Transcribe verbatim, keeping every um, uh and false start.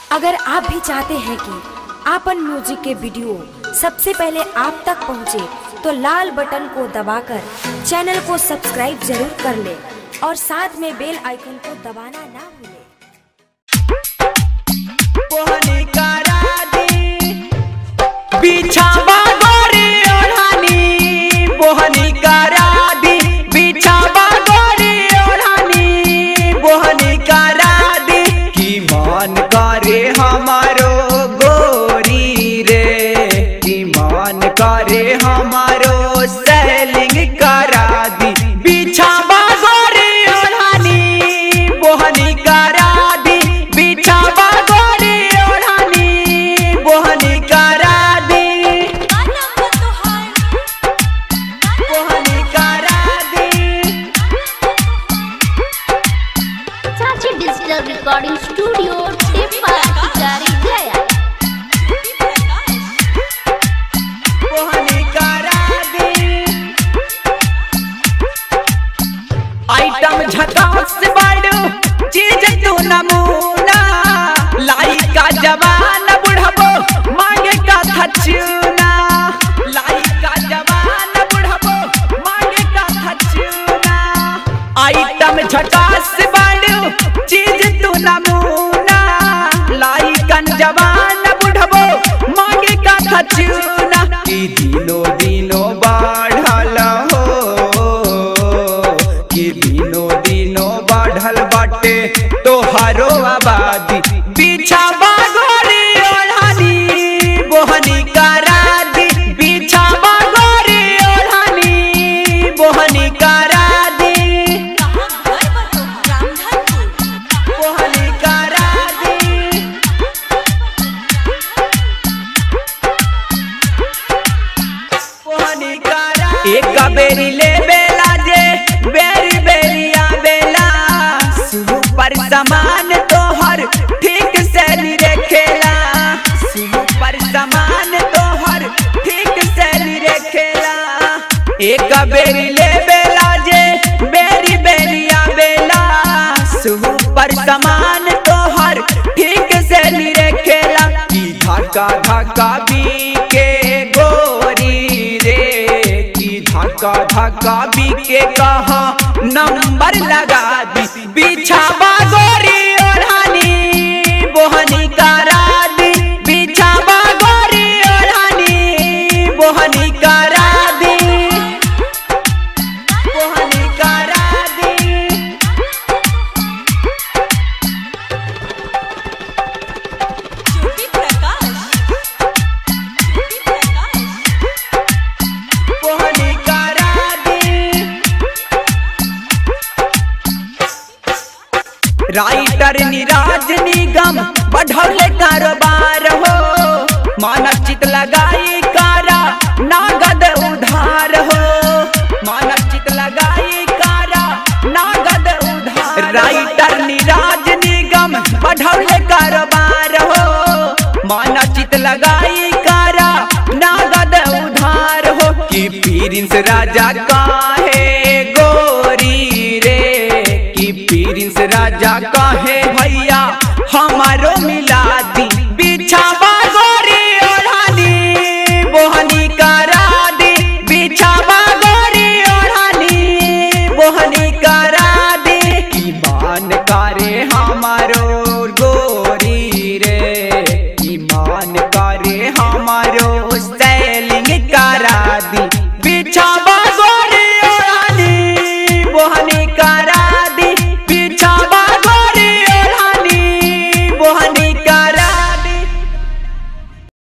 अगर आप भी चाहते हैं कि आपन म्यूजिक के वीडियो सबसे पहले आप तक पहुंचे, तो लाल बटन को दबाकर चैनल को सब्सक्राइब जरूर कर ले और साथ में बेल आइकन को दबाना ना भूलें। बिछावा गोरी ओढ़ानी बोहनी करा दी, बिछावा गोरी ओढ़ानी बोहनी करा दी। की मन करे हमारो गोरी रे, की मन करे हमारो सेलिंग करा दी। बिछावा गोरी ओढ़ानी बोहनी करा दी, बिछावा गोरी ओढ़ानी बोहनी करा डिजिटल रिकॉर्डिंग स्टूडियो टेपा जारी गया। आइटम झकास बाड़ू चीज तू नमूना, लाई का जवान बुढ़बो मांगे का थचूना, लाई का जवान बुढ़बो मांगे का थचूना। आइटम झकास बाड़ू चीज तू नमूना, लाई कन जवान बुढ़बो मांगे का थचूना। की दिनो दिनो बढ़ल हो, की दिनो दिनो बढ़ल बाटे तोहरो आबादी। बिछावा गोरी ओढ़ानी बोहनी करा दी, बिछावा गोरी ओढ़ानी बोहनी करा दी, बोहनी करा दी, बोहनी करा। एक बेरी ले बेला जे बेरी बेरी आवेला, सुपर सामान तोहर ठीक से नी रखेला, सुपर सामान तोहर ठीक से नी रखेला। एक बेरी ले बेला जे बेरी बेरी आवेला, सुपर सामान तोहर ठीक से नी रखेला। की धक्का धक्का बी के गोरी रे, की धक्का धक्का बी के कहा नंबर लगा दी। बिछावा गोरी ओढ़ानी बोहनी करा दी, बिछावा गोरी ओढ़ानी बोहनी करा दी, बोहनी करा दी। बोहनी करा दी। राइटर निराज निगम बढ़ौले कारोबार हो, मानव चित लगाई कारा नागद उधार हो, मानव चित लगाई कारा नागद उधार। राइटर निराज निगम बढ़ौले कारोबार हो, मानव चित लगाई कारा नागद उधार हो। की प्रिंस राजा का